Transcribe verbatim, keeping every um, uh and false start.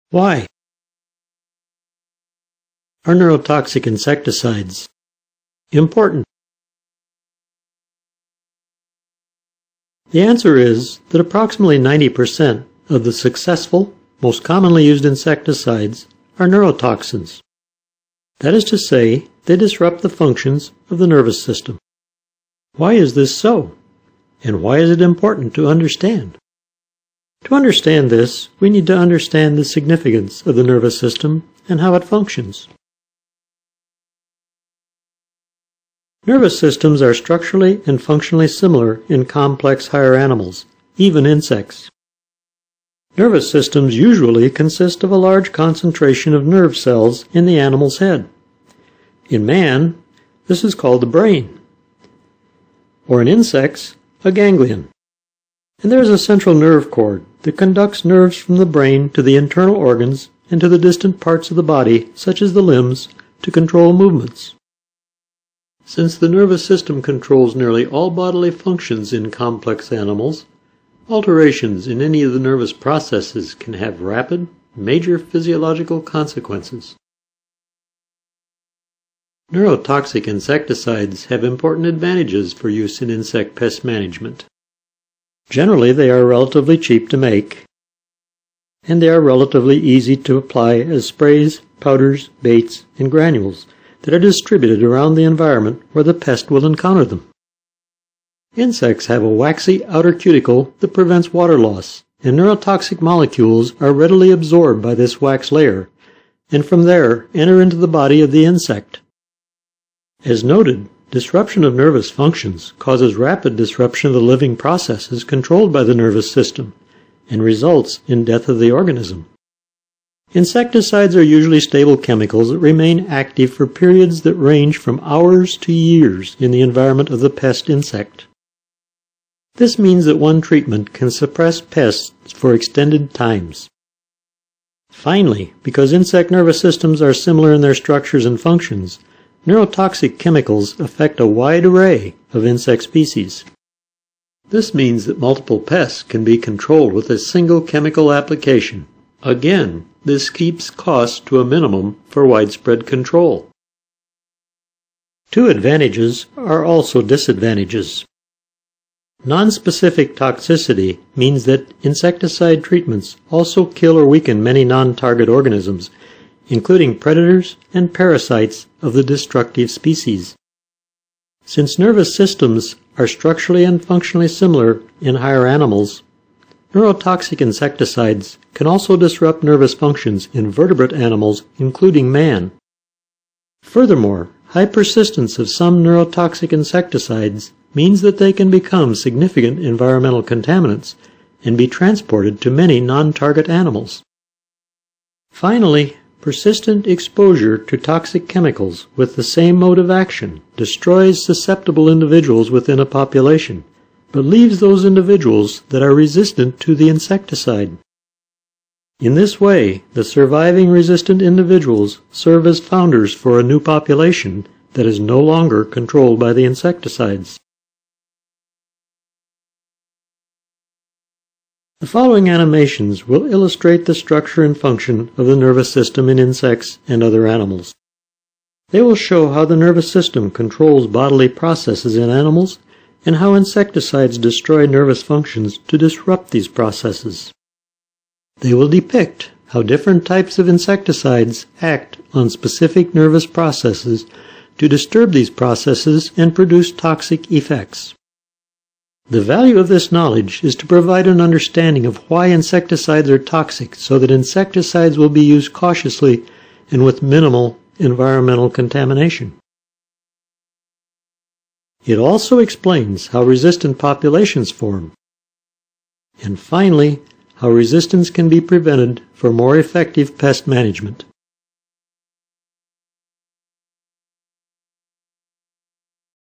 Why are neurotoxic insecticides important? The answer is that approximately ninety percent of the successful, most commonly used insecticides are neurotoxins. That is to say, they disrupt the functions of the nervous system. Why is this so? And why is it important to understand? To understand this, we need to understand the significance of the nervous system and how it functions. Nervous systems are structurally and functionally similar in complex higher animals, even insects. Nervous systems usually consist of a large concentration of nerve cells in the animal's head. In man, this is called the brain, or in insects, a ganglion. And there is a central nerve cord that conducts nerves from the brain to the internal organs and to the distant parts of the body, such as the limbs, to control movements. Since the nervous system controls nearly all bodily functions in complex animals, alterations in any of the nervous processes can have rapid, major physiological consequences. Neurotoxic insecticides have important advantages for use in insect pest management. Generally, they are relatively cheap to make, and they are relatively easy to apply as sprays, powders, baits, and granules that are distributed around the environment where the pest will encounter them. Insects have a waxy outer cuticle that prevents water loss, and neurotoxic molecules are readily absorbed by this wax layer, and from there enter into the body of the insect. As noted, disruption of nervous functions causes rapid disruption of the living processes controlled by the nervous system, and results in death of the organism. Insecticides are usually stable chemicals that remain active for periods that range from hours to years in the environment of the pest insect. This means that one treatment can suppress pests for extended times. Finally, because insect nervous systems are similar in their structures and functions, neurotoxic chemicals affect a wide array of insect species. This means that multiple pests can be controlled with a single chemical application. Again, this keeps costs to a minimum for widespread control. Two advantages are also disadvantages. Nonspecific toxicity means that insecticide treatments also kill or weaken many non-target organisms, including predators and parasites of the destructive species. Since nervous systems are structurally and functionally similar in higher animals, neurotoxic insecticides can also disrupt nervous functions in vertebrate animals, including man. Furthermore, high persistence of some neurotoxic insecticides means that they can become significant environmental contaminants and be transported to many non-target animals. Finally, persistent exposure to toxic chemicals with the same mode of action destroys susceptible individuals within a population, but leaves those individuals that are resistant to the insecticide. In this way, the surviving resistant individuals serve as founders for a new population that is no longer controlled by the insecticides. The following animations will illustrate the structure and function of the nervous system in insects and other animals. They will show how the nervous system controls bodily processes in animals and how insecticides destroy nervous functions to disrupt these processes. They will depict how different types of insecticides act on specific nervous processes to disturb these processes and produce toxic effects. The value of this knowledge is to provide an understanding of why insecticides are toxic so that insecticides will be used cautiously and with minimal environmental contamination. It also explains how resistant populations form. And finally, how resistance can be prevented for more effective pest management.